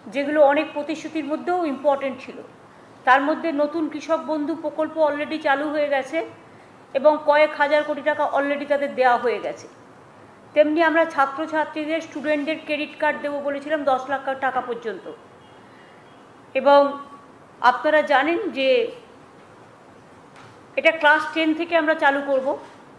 যেগুলো অনেক প্রতিশ্রুতির মধ্যেও ইম্পর্টেন্ট ছিল। তার মধ্যে নতুন কৃষক বন্ধু প্রকল্প অলরেডি চালু হয়ে গেছে এবং কয়েক হাজার কোটি টাকা অলরেডি তাদের দেওয়া হয়ে গেছে। তেমনি আমরা ছাত্রছাত্রীদের স্টুডেন্টদের ক্রেডিট কার্ড দেবো বলেছিলাম 10 লাখ টাকা পর্যন্ত। এবং আপনারা জানেন যে এটা ক্লাস 10 থেকে আমরা চালু করব।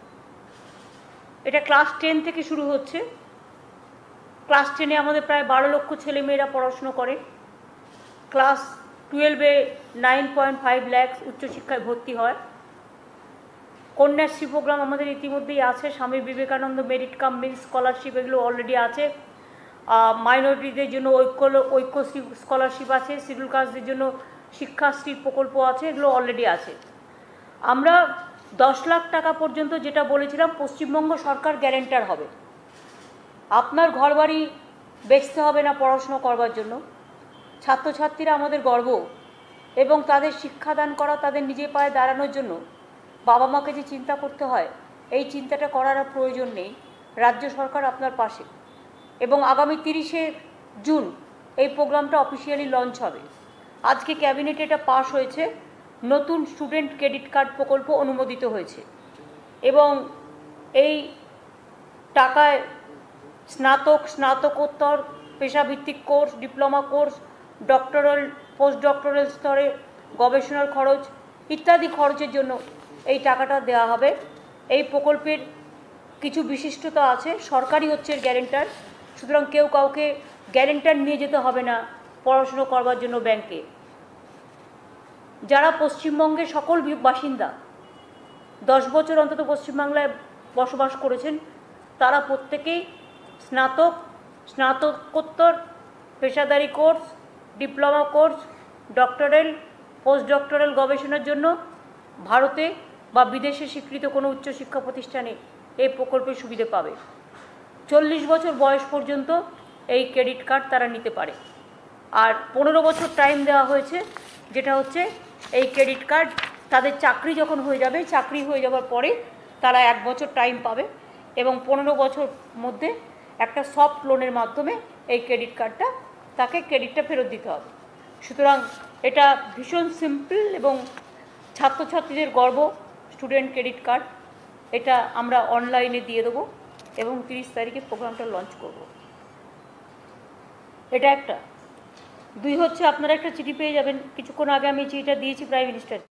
এটা ক্লাস 10 থেকে শুরু হচ্ছে। ক্লাস 10-এ আমাদের প্রায় 12 লক্ষ ছেলেমেয়েরা পড়াশুনো করে। ক্লাস 12-এ 9.5 লাখ উচ্চশিক্ষায় ভর্তি হয়। কন্যাশ্রী প্রোগ্রাম আমাদের ইতিমধ্যেই আছে। Swami Vivekananda merit cum means scholarship এগুলো অলরেডি আছে। মাইনরিটিদের জন্য ঐক্যশ্রী স্কলারশিপ আছে। শিডিউল কাস্টদের জন্য শিক্ষাশ্রী প্রকল্প আছে, এগুলো অলরেডি আছে। আমরা 10 লাখ টাকা পর্যন্ত যেটা বলেছিলাম, পশ্চিমবঙ্গ সরকার গ্যারেন্টার হবে। আপনার ঘরবাড়ি বেচতে হবে না পড়াশুনো করবার জন্য। ছাত্রছাত্রীরা আমাদের গর্ব এবং তাদের শিক্ষাদান করা, তাদের নিজের পায়ে দাঁড়ানোর জন্য বাবা মাকে যে চিন্তা করতে হয়, এই চিন্তাটা করার প্রয়োজন নেই। রাজ্য সরকার আপনার পাশে। এবং আগামী 30শে জুন এই প্রোগ্রামটা অফিসিয়ালি লঞ্চ হবে। আজকে ক্যাবিনেটে এটা পাশ হয়েছে। নতুন স্টুডেন্ট ক্রেডিট কার্ড প্রকল্প অনুমোদিত হয়েছে এবং এই টাকায় স্নাতকোত্তর পেশাভিত্তিক course, diploma course, doctoral, post doctoral স্তরে গবেষণার খরচ ইত্যাদি খরচের জন্য এই টাকাটা দেওয়া হবে। এই প্রকল্পের কিছু বিশিষ্টতা আছে। সরকারই হচ্ছে এর গ্যারেন্টার, সুতরাং কেউ কাউকে গ্যারেন্টার নিয়ে যেতে হবে না পড়াশুনো করবার জন্য ব্যাংকে। যারা পশ্চিমবঙ্গের সকল বাসিন্দা 10 বছর অন্তত পশ্চিমবাংলায় বসবাস করেছেন, তারা প্রত্যেকেই স্নাতকোত্তর পেশাদারি course, diploma course, doctoral, post doctoral গবেষণার জন্য ভারতে বা বিদেশে স্বীকৃত কোনো উচ্চশিক্ষা প্রতিষ্ঠানে এই প্রকল্পের সুবিধে পাবে। 40 বছর বয়স পর্যন্ত এই ক্রেডিট কার্ড তারা নিতে পারে। আর 15 বছর টাইম দেওয়া হয়েছে, যেটা হচ্ছে এই ক্রেডিট কার্ড তাদের চাকরি যখন হয়ে যাবে, চাকরি হয়ে যাওয়ার পরে তারা 1 বছর টাইম পাবে এবং 15 বছর মধ্যে একটা সফট লোনের মাধ্যমে এই ক্রেডিট কার্ডটা তাকে ক্রেডিটটা ফেরত দিতে হবে। সুতরাং এটা ভীষণ সিম্পল এবং ছাত্রছাত্রীদের গর্ব স্টুডেন্ট ক্রেডিট কার্ড। এটা আমরা অনলাইনে দিয়ে দেবো এবং 30 তারিখে প্রোগ্রামটা লঞ্চ করব। এটা একটা। 2 হচ্ছে আপনারা একটা চিঠি পেয়ে যাবেন। কিছুক্ষণ আগে আমি চিঠিটা দিয়েছি প্রাইম মিনিস্টার।